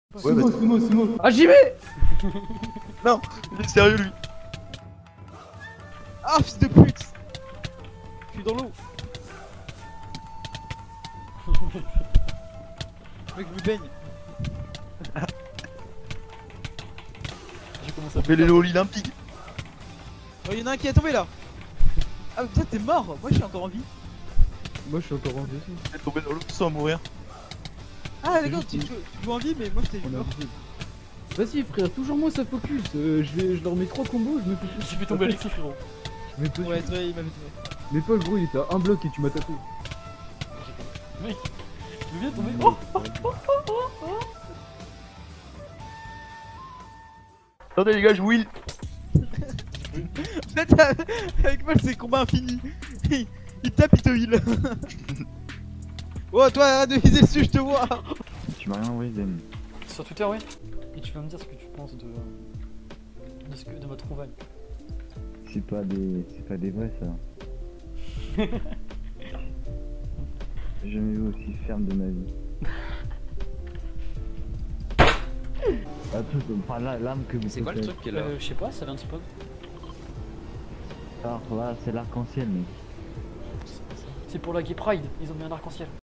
Ouais, vas-y. C'est moi. Ah, j'y vais. Non, il est sérieux lui. Ah, fils de pute! Je suis dans l'eau. Mec, je me baigne. J'ai commencé On à fait les olympiques. Oh, y'en a un qui est tombé là. Ah, putain, t'es mort. Moi, je suis encore en vie. Moi, je suis encore en vie aussi. Il est tombé dans l'eau sans mourir. Ah, d'accord, tu joues en vie, mais moi, je t'ai vu On a mort. vu. Vas-y, frère, toujours moi ça focus. Je leur mets 3 combos, je me fais J'ai fait tomber Alexis, frérot. Mais toi, Ouais, toi, il m'avait tué. mais Paul, gros, il était à un bloc et tu m'as tapé. Mec, je viens de tomber. Oh, Attendez les gars, je will. En fait, avec moi, c'est combat infini. Il tape, il te heal. Oh, toi, arrête de viser dessus, je te vois. Tu m'as rien envoyé, Zen. sur Twitter, ouais. Et tu vas me dire ce que tu penses de ma trouvaille. C'est pas des vrais, ça. J'ai jamais vu aussi ferme de ma vie. Attends, pas l'âme que vous C'est quoi le truc qui est là? Je sais pas, ça vient de spawn. Alors là, c'est l'arc-en-ciel, mec. C'est pour la Gay Pride, ils ont mis un arc-en-ciel.